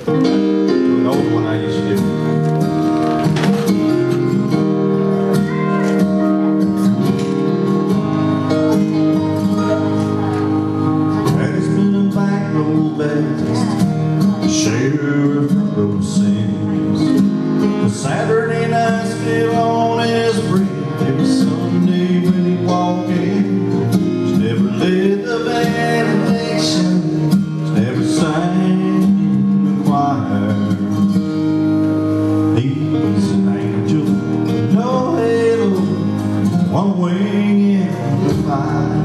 an old one I used to do. Daddy's been a back road Baptist, sheriff from those sins. The Saturday night still on his breath. Every Sunday when he walked in, he's never led the benediction, he's never sang the choir. He's an angel with no halo, one wing in the fire.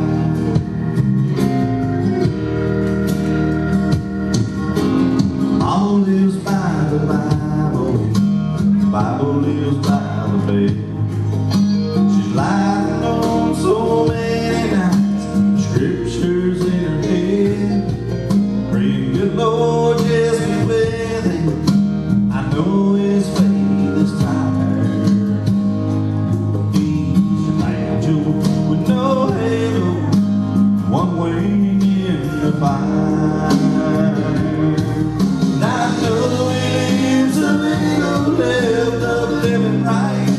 Mama lives by the Bible, the Bible lives by the bed. She's lying on so many nights, scriptures in her head. Praying, good Lord, just be with him. I know his faith is tired. He's an angel with no halo, one wing in the fire. And I know he lives a little left of living right,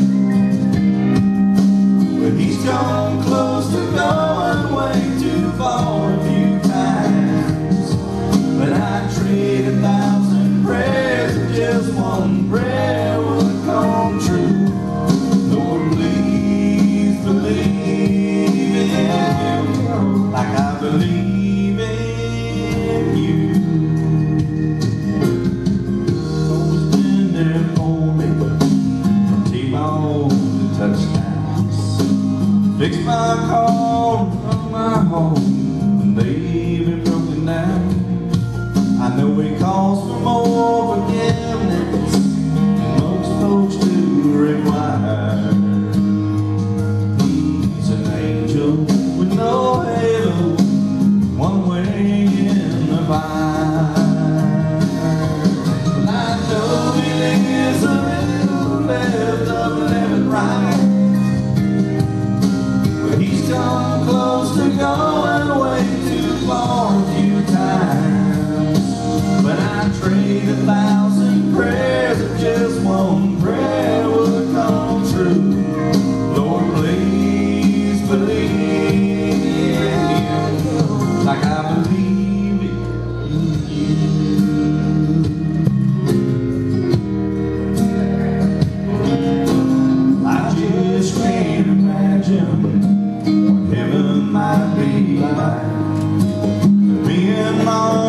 but he's gone close to going way too far a few times. But I'd trade 1,000 prayers if just one prayer would come true. Lord, please believe in him like I believe in you. Always been there for me, from T-ball to touchdowns. Fix my car, run my home when they've been broken down. I know he calls for more forgiveness than most folks do require. He's an angel with no halo, one wing in the fire. And I know he lives a little left of living right, but he's come close to going way too far a few times. But I'd trade 1,000 prayers if just one prayer would come true. Lord, please believe in him like I believe in you. I just can't imagine what heaven might be like. Me and my